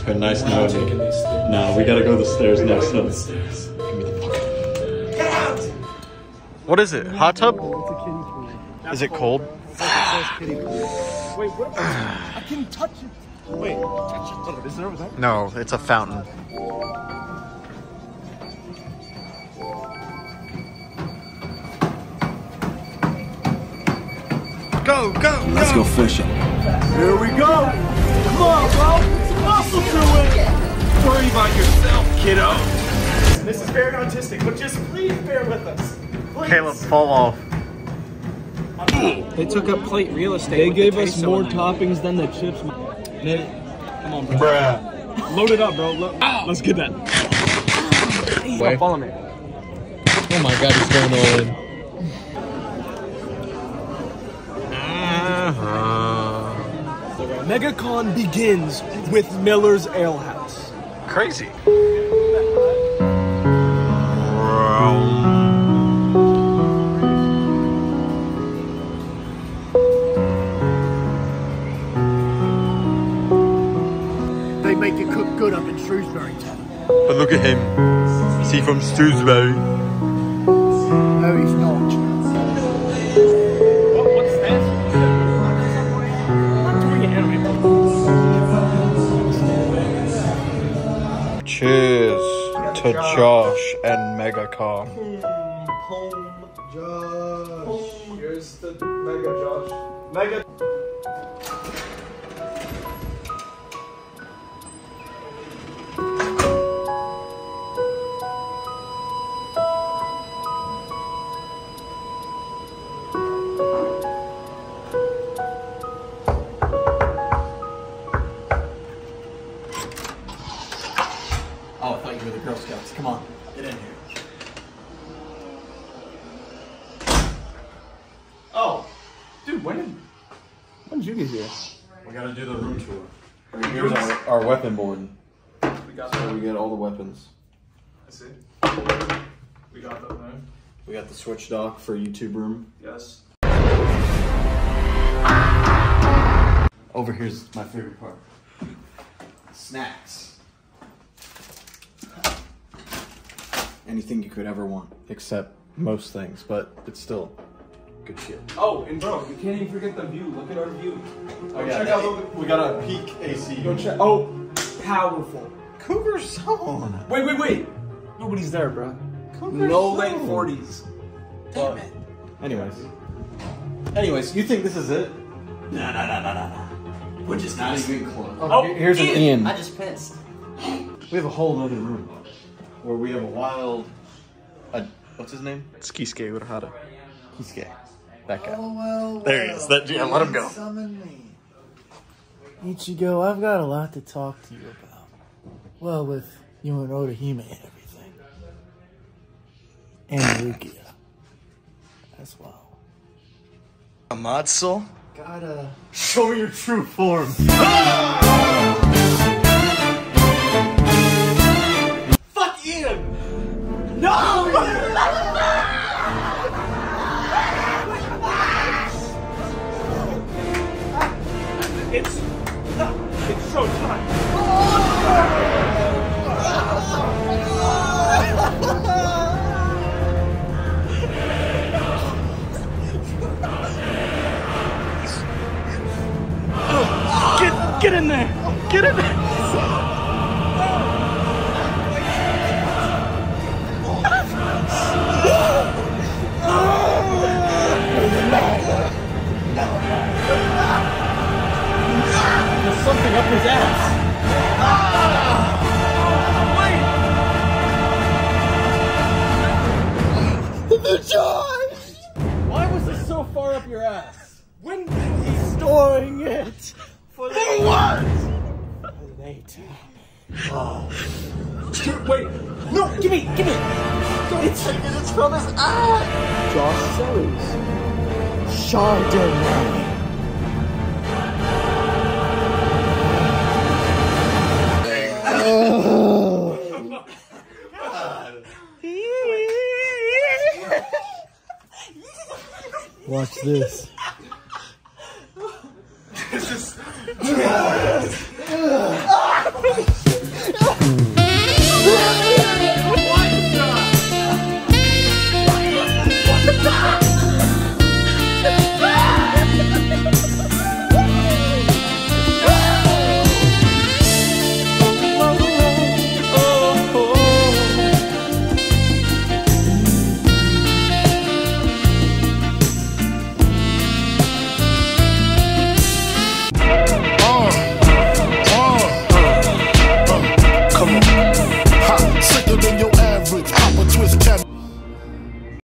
Good, nice knowing you. No, we gotta go the stairs next time. Get out! What is it? Hot tub? It's a kiddie pool. Is it cold? It says kiddie pool. Wait, what? I can touch it. Wait, touch it. Oh, is there over there? No, it's a fountain. Go, go, Let's go fishing. Here we go. Come on, bro. Muscle to it. Worry about yourself, kiddo. This is very artistic, but just please bear with us. Please. Caleb, fall off. They took up plate real estate. They gave us more toppings than the chips. Come on, bro. Bruh. Load it up, bro. Let's get that. Wait. Follow me. Oh my god, he's going all in. MegaCon begins with Miller's Ale House. Crazy. They make it cook good up in Shrewsbury Town. But look at him. Is he from Shrewsbury? No, he's not. What's that? Cheers to Josh and MegaCon. Josh. Here's the Mega Josh. Mega. Oh, I thought you were the Girl Scouts. Come on, get in here. Oh, dude, when did you get here? We gotta do the room tour. Here's our weapon board. We got So we get all the weapons. I see. We got that there. We got the switch dock for YouTube room. Yes. Over here's my favorite part. Snacks. Anything you could ever want, except most things, but it's still good shit. Oh, and bro, you can't even forget the view. Look at our view. Oh, Check out we got a peak AC. Go check. Oh, powerful. Cougar Zone. Wait. Nobody's there, bro. Cougar No Zone. late 40s. Damn it. Anyways, you think this is it? No. We're just Not not even close. Oh, Here's an Ian. I just pissed. We have a whole other room where we have a wild. What's his name? Skisuke Urahara. Kisuke. That guy. Oh, well. There he is. That, yeah, let him go. Summon me. Ichigo, I've got a lot to talk to you about. Well, with you and Odahime and everything. And Rukia. As well. Amatsu? Gotta... Show me your true form. Fuck Ian! No! It's showtime. Get in there! Get in there! There's something up his ass. Why was this so far up your ass? When he's storing it for what? Later. Wait, no, give me. It's from his eye! Josh Sellers. Chardonnay. Watch this. This is. What?